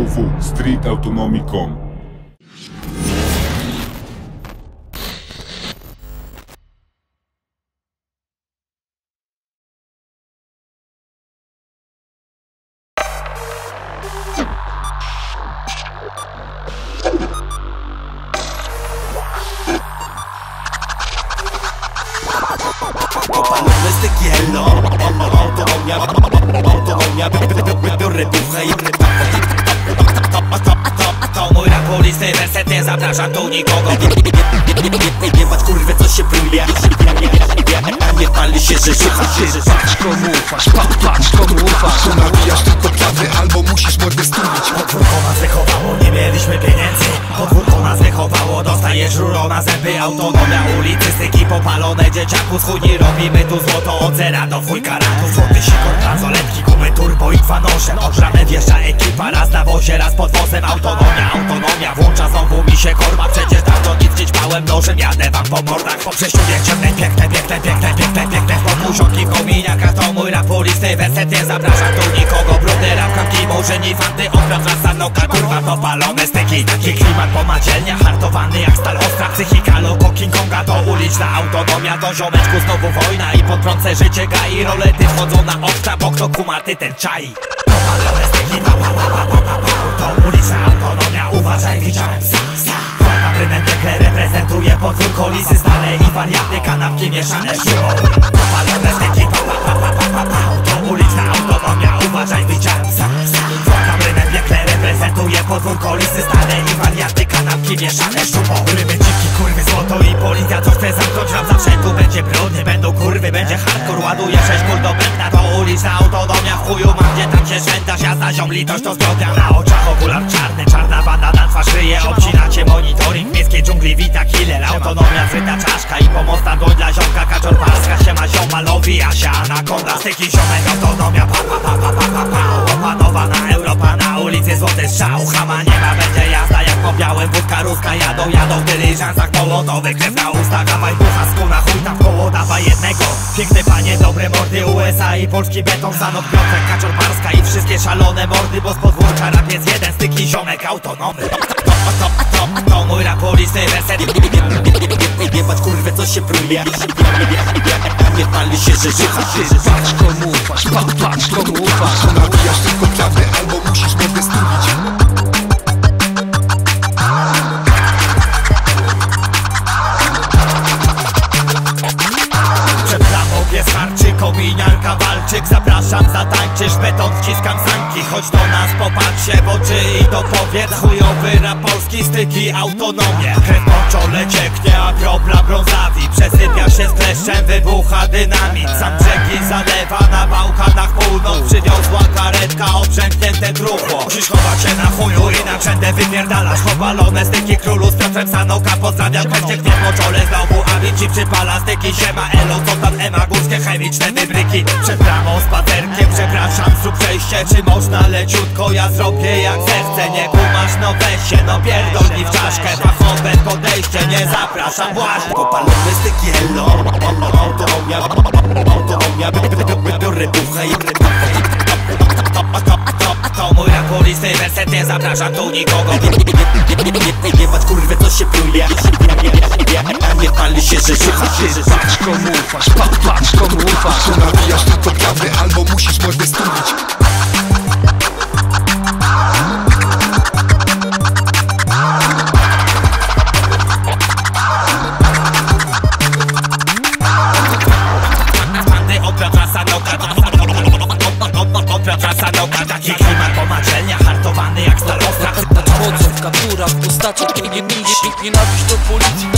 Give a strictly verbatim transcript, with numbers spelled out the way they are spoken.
w kropka street autonomy kropka com. Opalony styk yellow, autonomia, autonomia, biorę duchę i to mój rap uliczny werset, nie zapraszam tu nikogo. Jebać kurwy, co się pruje, nie pali się, że życha. Patrz komu ufasz, patrz komu ufasz. To nabijasz tylko prawdę, albo musisz mordę stulić. Podwórko nas wychowało, nie mieliśmy pieniędzy. Podwórko nas wychowało, dostajesz rurą na zęby. Autonomia ulicy, styki popalone, dzieciaku schudni. Robimy tu złoto od zera do dwójka ratów. Złoty sikor, bransoletki, gumy turbo i dwa noże. Ogrzane wjeżdża ekipa, raz na wozie, raz pod wozem. Autonomia, autonomia, włącza znowu mi się korba. Przecież dawno nic nie ćpałem nożem, jadę wam po mordach. Po przejściu ciemnej, piękne, piękne, piękne, piękne, piękne. Podmusiątki w kominiakach, to mój rap uliczny werset, nie zapraszam tu nikogo. Brudy, rapkamki, murzyni, fanty, okra, trasa, noka, kurwa, popalone styki. Taki klimat po madzielniach, hartowany jak stal ostra. Psychika, logo King Konga, to uliczna autonomia. Do ziomeczku znowu wojna i pod prądce życie gai. Rolety wchodzą na okna, bo kto kumaty ten czai. Popalone styki, pa, pa, pa, pa, pa, pa. To uliczna autonomia, uważaj, widziałem psa, psa. Kłada prynę piekle, reprezentuje podwórko, lisy stale i wariaty, kanapki mieszane z siłą. Popalone styki, pa, pa, pa, pa, pa, pa. To uliczna autonomia, uważaj, widziałem psa, psa. Kłada prynę piekle, reprezentuje podwórko, lisy stale i wariaty, kanapki mieszane z siłą. Ryby, dziwki, kurwy, złoto i policja, to chce zamknąć nam zawsze. Tu będzie brudny, będą kurwy, będzie hardcore. Ładuje sześć kul do bębna, to uliczna autonomia. W chuju mam, gdzie tam się szwędasz, jazda ziom, litość to zbrodnia. Na oczach okular czarny, czarna banda na twarz ryje. Obcinacie monitoring, w miejskiej dżungli wita killer. Autonomia, zryta czaszka i pomocna dłoń dla ziomka. Kaczor parska, siema zioma, lowi Asia, anakonda. Styki ziomek, autonomia, pa pa pa pa pa pa pa. Opanowana Europa, na ulicy złoty strzał. Chama nie ma, będzie jazda jak po białym. Wódka ruska, jadą, jadą w dyliżansach połotowych. Krew na ustach, dawaj bucha, skuna, chuj tam w koło, dawaj jednego. Piękne panie, dobre mordy, U S A i polski beton. Stanok, Piotrek, Kaczor parska i wszystkie szalone mordy. Bo z podwórka rap jest jeden, styki ziomek, autonomy. To, to, to, to, to mój rap uliczny werset. Jebać kurwy, co się pruje, nie pali się, że życha. Patrz komu ufasz, patrz komu ufasz. To nabijasz tylko prawdę, albo musisz mordę stulić. Pies harczy, kominiarka, walczyk. Zapraszam, zatańczysz, beton, wciskam sanki. Chodź do nas, popatrz się w oczy i to powiedz. Chujowy rap polski, styki, autonomię. Krew po czole cieknie, a kropla brązawi. Przesypia się z kleszczem, wybucha dynamit. Sam brzegi zalewa, na Bałkanach północ. Przywiozła karetka, obrzęknięte truchło. Musisz chować się na chuju i na przędę wypierdalasz. Powalone styki królu z Piotrem Sanoka. Pozdrawiam, pewnie gniew po czole znowu, a mi ci przypala styki. Siema elo, co tam Ema, górskie chemiczne wybryki. Przed bramą spacerkiem, przepraszam, zrób przejście. Czy można leciutko, ja zrobię jak zechcę. Nie kumasz, no weź się, no pierdolnij w czaszkę. Fachowe podejście, nie zapraszam właśnie. Popalony styk yellow, autonomia, autonomia, biorę duchę i to mój rap uliczny werset, nie zapraszam tu nikogo. Jebać kurwy, co się pruje, nie pali się, że życha. Patrz komu ufasz, patrz komu ufasz. To nabijasz tylko prawdę, albo musisz mordę stulić. Taki klimat po madzielniach, hartowany jak stal ostra. Chodzą w kapturach, w postaciach, nie, nie, nie, nie, nienawiść do policji.